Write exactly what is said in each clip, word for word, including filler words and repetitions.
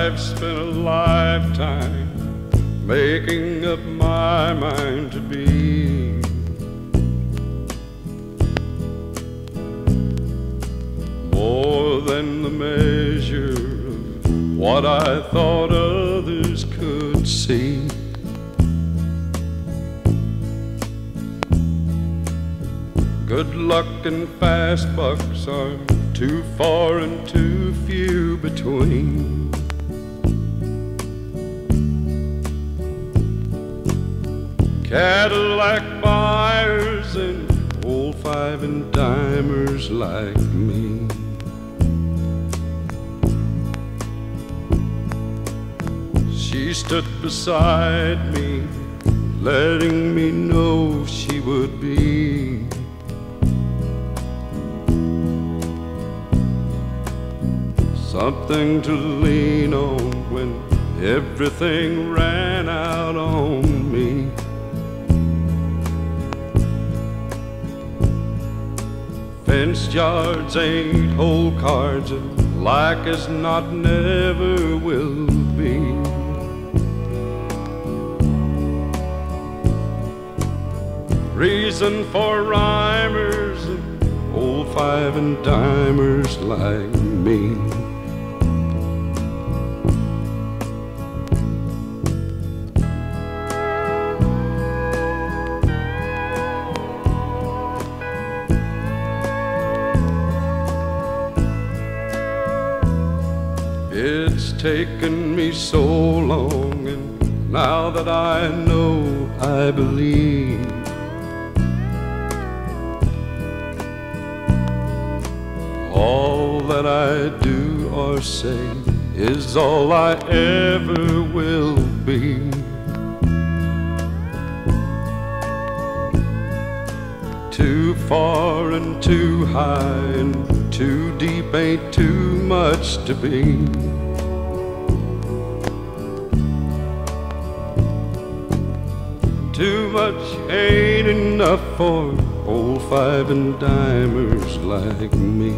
I've spent a lifetime making up my mind to be more than the measure of what I thought others could see. Good luck and fast bucks are too far and too few between. Cadillac buyers and old five and dimers like me. She stood beside me, letting me know she would be something to lean on when everything ran out on me. Fenced yards ain't whole cards, and like as not never will be. Reason for rhymers and old five and dimers like me. It's taken me so long, and now that I know, I believe all that I do or say is all I ever will be. Too far and too high and too deep ain't too much to be. Too much ain't enough for old five and dimers like me.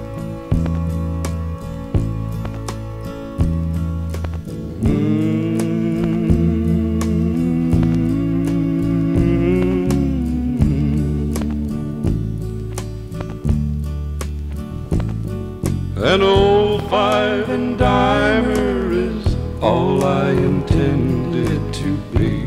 An old five and dimer is all I intended to be.